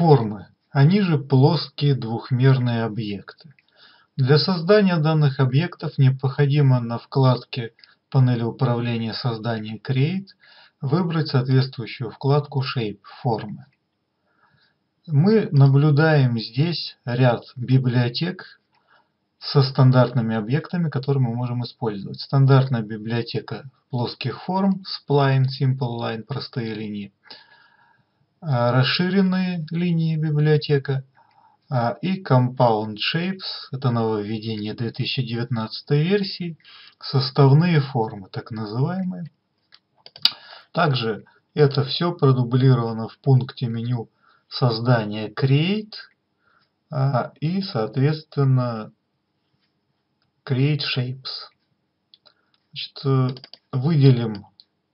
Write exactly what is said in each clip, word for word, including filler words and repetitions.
Формы. Они же плоские двухмерные объекты. Для создания данных объектов необходимо на вкладке панели управления создания Create выбрать соответствующую вкладку Shape формы. Мы наблюдаем здесь ряд библиотек со стандартными объектами, которые мы можем использовать. Стандартная библиотека плоских форм, Spline, Simple Line, простые линии. Расширенные линии библиотека и Compound Shapes, это нововведение две тысячи девятнадцатой версии, составные формы, так называемые. Также это все продублировано в пункте меню создания Create и, соответственно, Create Shapes. Значит, выделим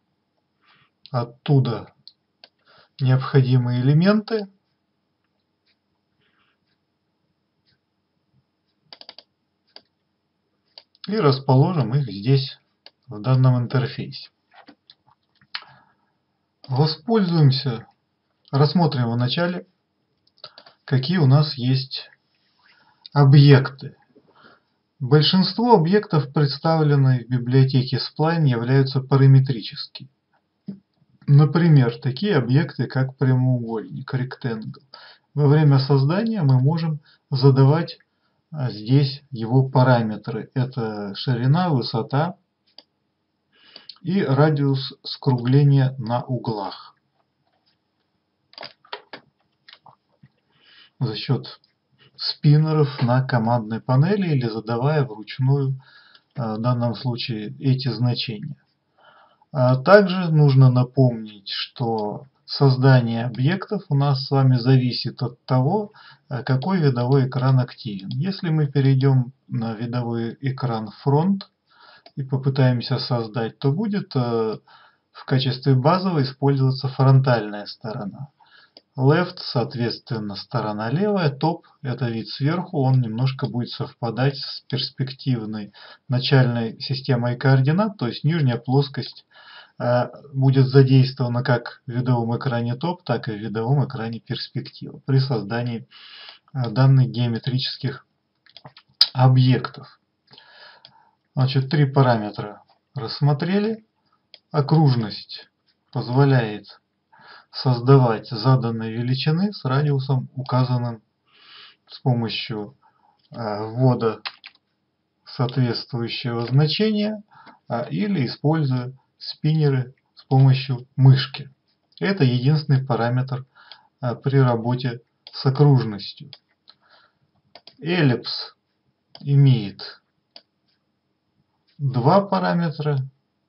оттуда необходимые элементы. И расположим их здесь, в данном интерфейсе. Воспользуемся, рассмотрим вначале, какие у нас есть объекты. Большинство объектов, представленных в библиотеке Spline, являются параметрическими. Например, такие объекты, как прямоугольник, rectangle. Во время создания мы можем задавать здесь его параметры. Это ширина, высота и радиус скругления на углах. За счет спиннеров на командной панели или задавая вручную, в данном случае, эти значения. Также нужно напомнить, что создание объектов у нас с вами зависит от того, какой видовой экран активен. Если мы перейдем на видовой экран фронт и попытаемся создать, то будет в качестве базовой использоваться фронтальная сторона. Left, соответственно, сторона левая, Top – это вид сверху, он немножко будет совпадать с перспективной начальной системой координат, то есть нижняя плоскость будет задействована как в видовом экране Top, так и в видовом экране перспектива при создании данных геометрических объектов. Значит, три параметра рассмотрели. Окружность позволяет создавать заданные величины с радиусом, указанным с помощью ввода соответствующего значения или используя спиннеры с помощью мышки. Это единственный параметр при работе с окружностью. Эллипс имеет два параметра.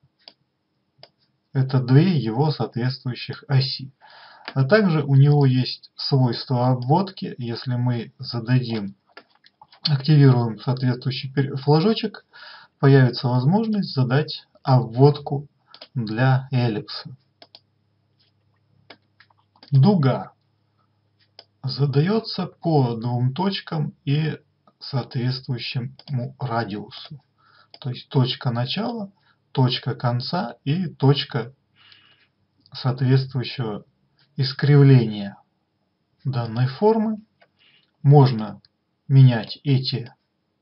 Это две его соответствующих оси. А также у него есть свойство обводки. Если мы зададим, активируем соответствующий флажочек, появится возможность задать обводку для эллипса. Дуга задается по двум точкам и соответствующему радиусу. То есть точка начала, точка конца и точка соответствующего искривления данной формы. Можно менять эти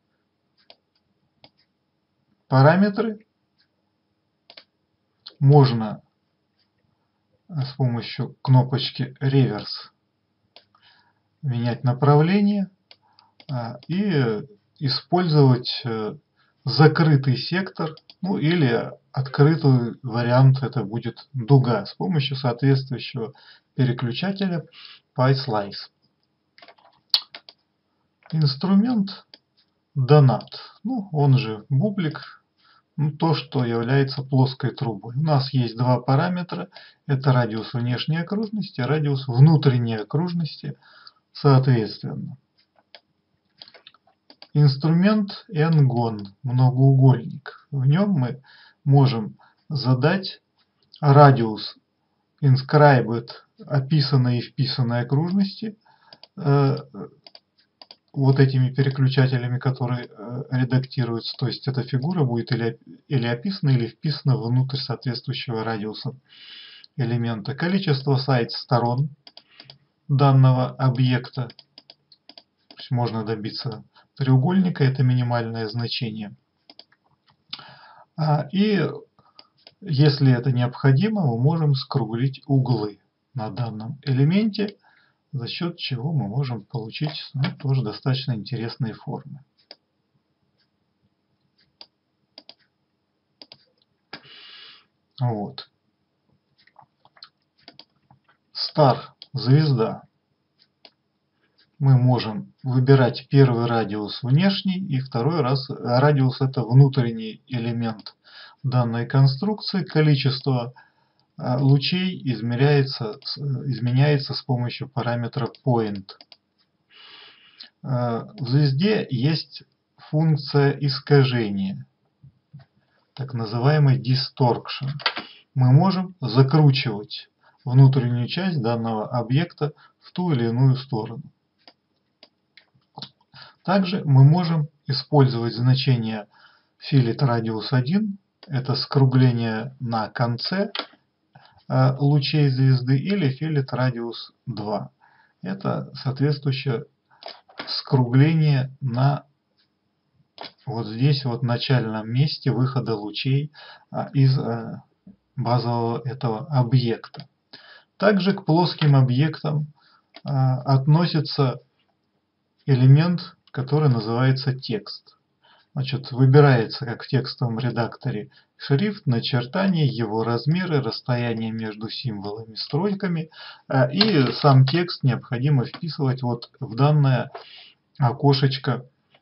параметры. Можно с помощью кнопочки реверс менять направление и использовать закрытый сектор, ну или открытый вариант, это будет дуга, с помощью соответствующего переключателя PySlice. Инструмент Donut, ну он же бублик, ну, то, что является плоской трубой. У нас есть два параметра, это радиус внешней окружности и радиус внутренней окружности соответственно. Инструмент N-gon, многоугольник. В нем мы можем задать радиус inscribed, описанной и вписанной окружности, э, вот этими переключателями, которые э, редактируются. То есть эта фигура будет или, или описана, или вписана внутрь соответствующего радиуса элемента. Количество сайт сторон. данного объекта. То есть можно добиться треугольника, это минимальное значение. И если это необходимо, мы можем скруглить углы на данном элементе, за счет чего мы можем получить, ну, тоже достаточно интересные формы. Вот. Star, звезда. Мы можем выбирать первый радиус внешний и второй раз радиус — это внутренний элемент данной конструкции. Количество лучей измеряется, изменяется с помощью параметра point. В звезде есть функция искажения, так называемый distortion. Мы можем закручивать внутреннюю часть данного объекта в ту или иную сторону. Также мы можем использовать значение филет радиус один, это скругление на конце лучей звезды, или филет радиус два, это соответствующее скругление на вот здесь вот начальном месте выхода лучей из базового этого объекта. Также к плоским объектам относится элемент, который называется текст. Значит, выбирается, как в текстовом редакторе, шрифт, начертание, его размеры, расстояние между символами, строками, и сам текст необходимо вписывать вот в данное окошечко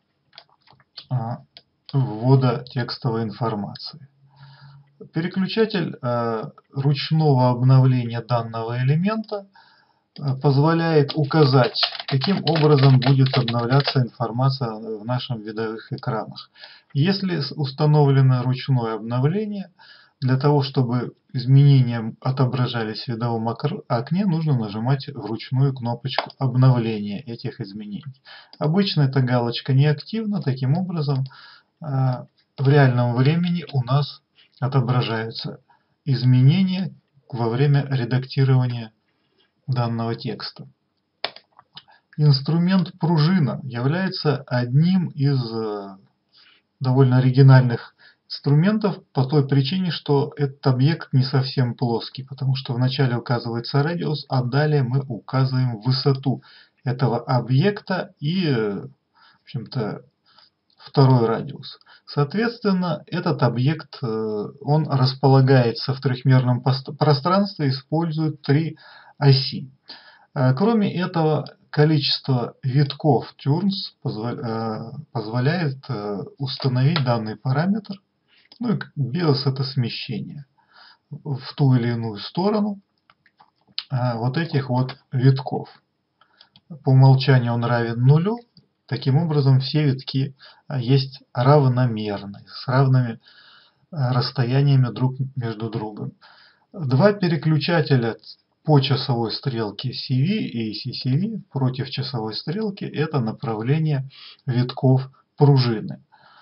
ввода текстовой информации. Переключатель ручного обновления данного элемента позволяет указать, каким образом будет обновляться информация в наших видовых экранах. Если установлено ручное обновление, для того, чтобы изменения отображались в видовом окне, нужно нажимать вручную кнопочку обновления этих изменений. Обычно эта галочка неактивна, таким образом в реальном времени у нас отображаются изменения во время редактирования данного текста. Инструмент пружина является одним из довольно оригинальных инструментов по той причине, что этот объект не совсем плоский, потому что вначале указывается радиус, а далее мы указываем высоту этого объекта и, в общем-то, второй радиус. Соответственно, этот объект, он располагается в трехмерном пространстве, использует три оси. Кроме этого, количество витков turns позволяет установить данный параметр, ну и bios — это смещение, в ту или иную сторону вот этих вот витков. По умолчанию он равен нулю. Таким образом, все витки есть равномерные, с равными расстояниями друг между другом. Два переключателя по часовой стрелке си ви и си си ви против часовой стрелки — это направление витков пружины.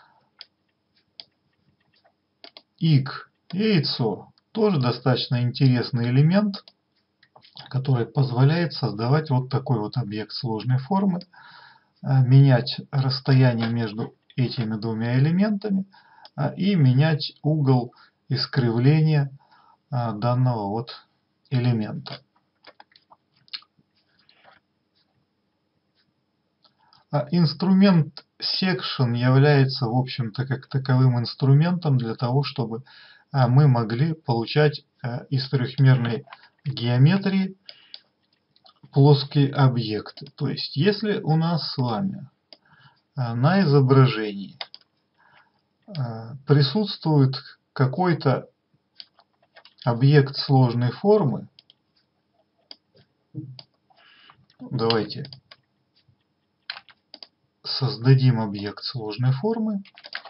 Ик, яйцо, тоже достаточно интересный элемент, который позволяет создавать вот такой вот объект сложной формы, менять расстояние между этими двумя элементами и менять угол искривления данного вот элемента. Инструмент Section является, в общем-то, как таковым инструментом для того, чтобы мы могли получать из трехмерной геометрии плоские объекты. То есть, если у нас с вами на изображении присутствует какой-то объект сложной формы, давайте создадим объект сложной формы.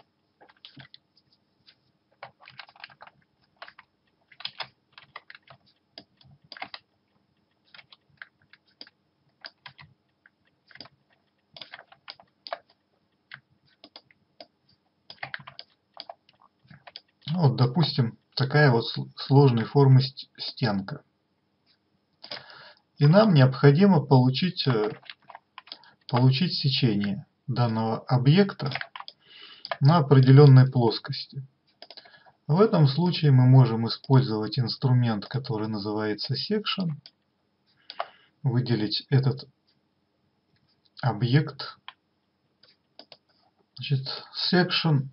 Вот, допустим, такая вот сложной формы стенка. И нам необходимо получить, получить сечение данного объекта на определенной плоскости. В этом случае мы можем использовать инструмент, который называется Section, выделить этот объект. Значит, Section,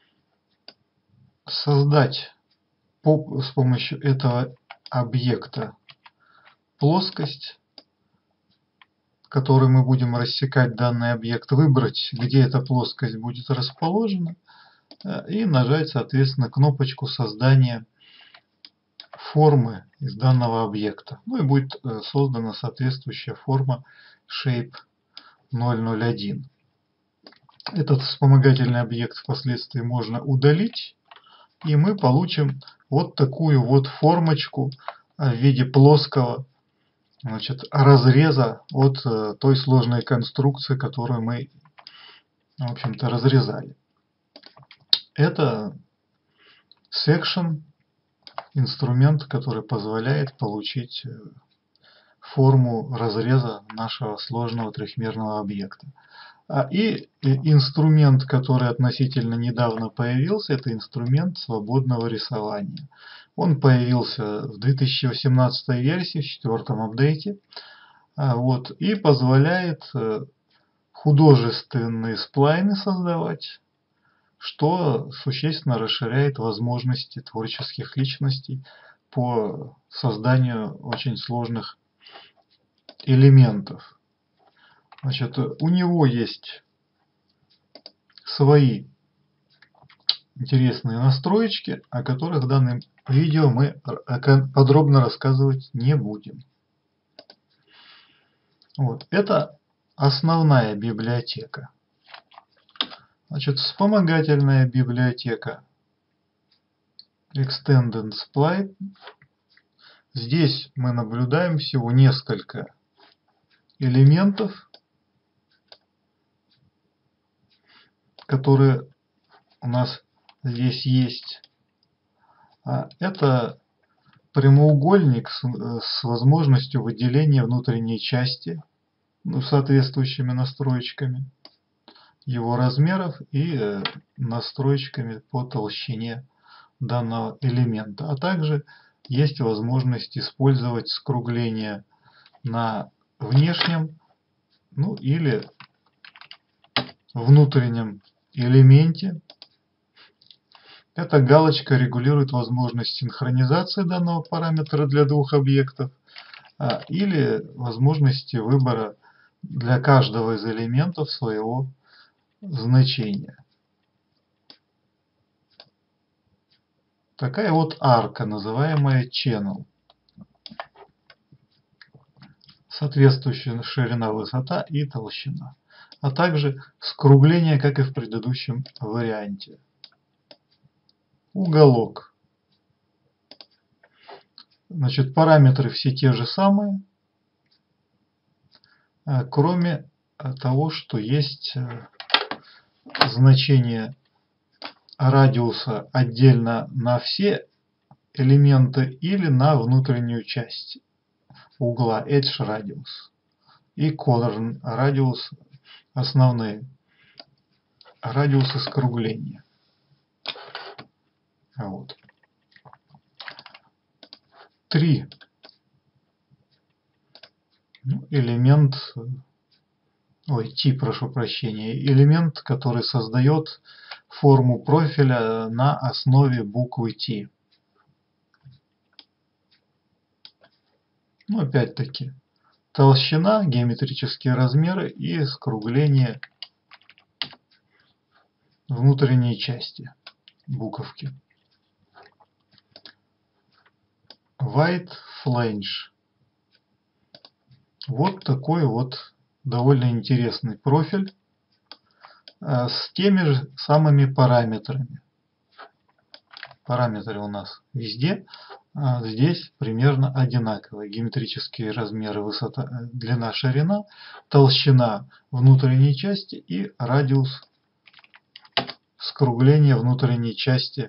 создать по, с помощью этого объекта плоскость, в которой мы будем рассекать данный объект, выбрать, где эта плоскость будет расположена, и нажать, соответственно, кнопочку создания формы из данного объекта. Ну и будет создана соответствующая форма Shape ноль ноль один. Этот вспомогательный объект впоследствии можно удалить, и мы получим вот такую вот формочку в виде плоского, значит, разреза от той сложной конструкции, которую мы, в общем-то, разрезали. Это Section, инструмент, который позволяет получить форму разреза нашего сложного трехмерного объекта. И инструмент, который относительно недавно появился, это инструмент свободного рисования. Он появился в две тысячи восемнадцатой версии, в четвертом апдейте, вот, и позволяет художественные сплайны создавать, что существенно расширяет возможности творческих личностей по созданию очень сложных элементов. Значит, у него есть свои интересные настроечки, о которых в данном видео мы подробно рассказывать не будем. Вот. Это основная библиотека. Значит, вспомогательная библиотека Extended Spline. Здесь мы наблюдаем всего несколько элементов, которые у нас здесь есть. Это прямоугольник с, с возможностью выделения внутренней части, ну, соответствующими настроечками его размеров и э, настроечками по толщине данного элемента. А также есть возможность использовать скругление на внешнем, ну или внутреннем элементе. Эта галочка регулирует возможность синхронизации данного параметра для двух объектов а, или возможности выбора для каждого из элементов своего значения. Такая вот арка, называемая channel. Соответствующая ширина, высота и толщина. А также скругление, как и в предыдущем варианте. Уголок. Значит, параметры все те же самые, кроме того, что есть значение радиуса отдельно на все элементы или на внутреннюю часть угла, edge radius, и corner radius, основные радиусы скругления. Вот. Три. Ну, элемент, ой, тип, прошу прощения, элемент, который создает форму профиля на основе буквы T. Ну, опять-таки, толщина, геометрические размеры и скругление внутренней части буковки. White flange. Вот такой вот довольно интересный профиль с теми же самыми параметрами. Параметры у нас везде. Здесь примерно одинаковые. Геометрические размеры, высота, длина, ширина, толщина внутренней части и радиус скругления внутренней части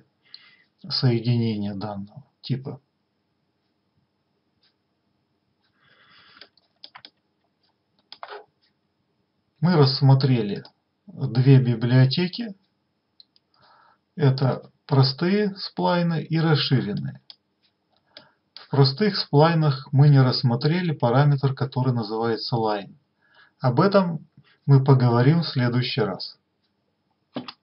соединения данного типа. мы рассмотрели две библиотеки. Это простые сплайны и расширенные. В простых сплайнах мы не рассмотрели параметр, который называется line. Об этом мы поговорим в следующий раз.